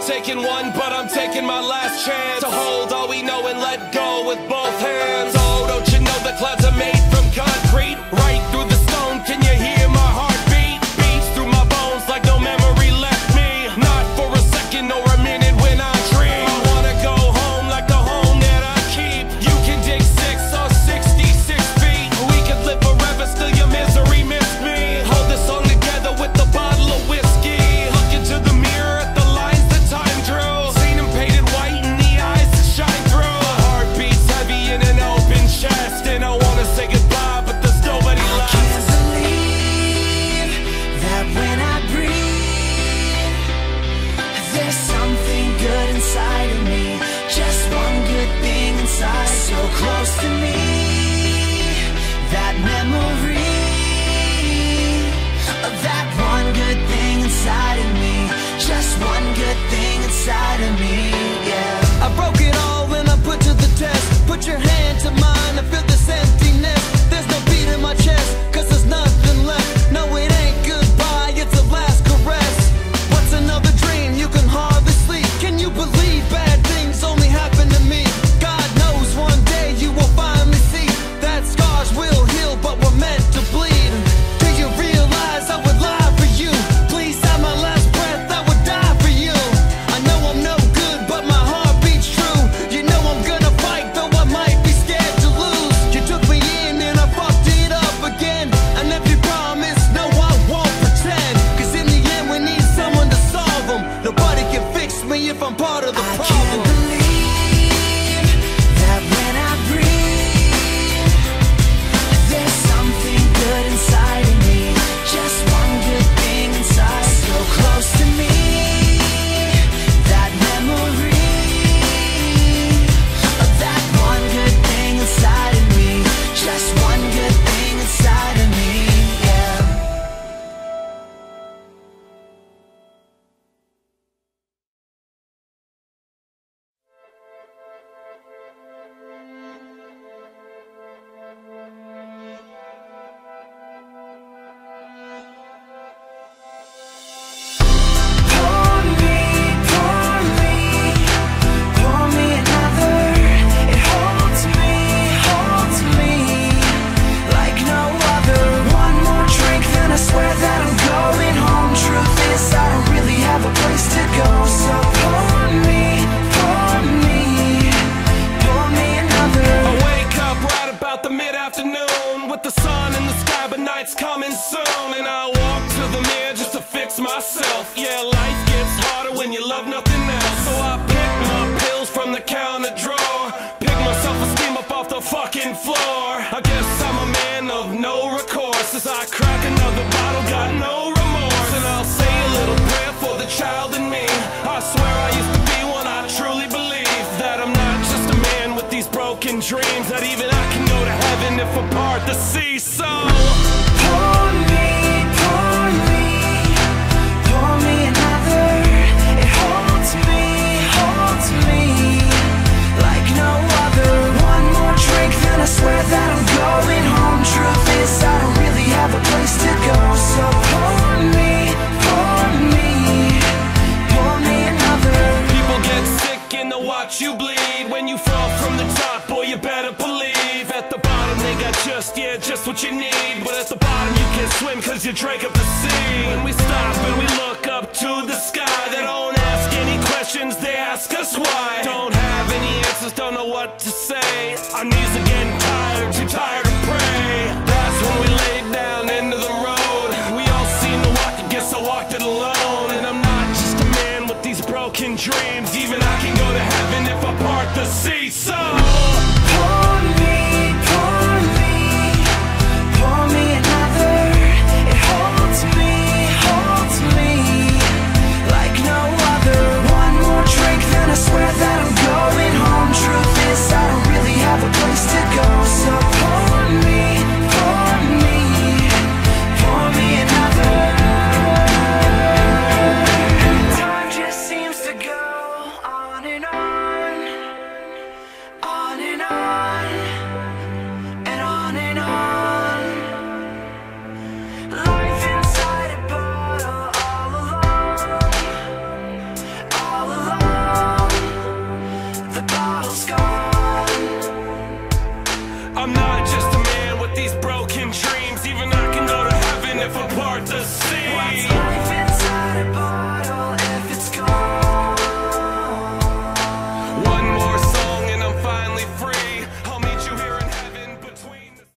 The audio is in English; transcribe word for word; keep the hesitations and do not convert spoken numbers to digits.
taking one, but I'm taking my last chance to hold all we know and let go with both hands. Oh, don't you know the clouds are made from concrete? Right through the stone, can you hear my heartbeat? Beats through my bones like no memory left me. Not for a second or a minute when I dream. I wanna go home like the home that I keep. You can dig six or sixty-six feet. We could live forever, still your misery missed me. Hold this song together with a bottle of whiskey. Look into the mirror at the lines that time drew. Seen them painted white in the eyes that shine through. My heart beats heavy in an open chest, and I wanna say goodbye, but there's nobody left. I can't believe that when I breathe, there's something good inside of me. Just one good thing inside, so close to me. That memory of that one good thing inside of me. Just one good thing inside of me, yeah. I broke it all when I put to the test. Put your hand to mine, I feel this emptiness. There's no beat in my chest, cause there's nothing left. No, it ain't goodbye, it's a last caress. What's another dream? You can hardly sleep. Can you believe bad things only happen to me? God knows one day you will finally see that scars will heal, but we're meant to bleed. Do you realize I would lie for you? Please have my last breath, I would die for you. I know I'm no good, but my heart beats true. You know I'm gonna fight, though I might be scared to lose. You took me in and I fucked it up again. An empty promise, no I won't pretend. Cause in the end we need someone to solve them. Nobody can fix me if I'm part of the I problem. can't believe that when I breathe, there's something good inside of me. Just one good thing inside, so close to me. That memory of that one good thing inside of me. Just one good thing inside of me, yeah. Pour me, pour me, pour me another. It holds me, holds me like no other. One more drink, then I swear that I'm going home. Truth is, I don't really have a place to go. So pour me, pour me, pour me another. I wake up right about the mid-afternoon with the sun in the sky, but night's coming soon. And I walk to the mirror just to fix myself. Yeah, life gets harder when you love nothing else. So I pick my pills from the counter drawer, pick my self-esteem up off the fucking floor. I guess I'm a man of no recourse as I crack another bottle, got no remorse. And I'll say a little prayer for the child in me. I swear I used to be one, I truly believe that I'm not just a man with these broken dreams, that even I can go to heaven if I part the sea. So Pour me, pour me, pour me another. It holds me, holds me like no other. One more drink, then I swear that I'm going home. Truth is, I don't really have a place to go. So pour me, pour me, pour me another. people get sick and they'll watch you bleed. When you fall from the top, boy, you better believe at the bottom they got just, yeah, just what you need. But at the bottom you can't swim cause you drank up the sea. When we stop and we look up to the sky, they don't ask any questions, they ask us why. Don't have any answers, don't know what to say. Our knees are getting tired, too tired to pray. That's when we laid down into the road. We all seem to walk, I guess I walked it alone. And I'm not just a man with these broken dreams.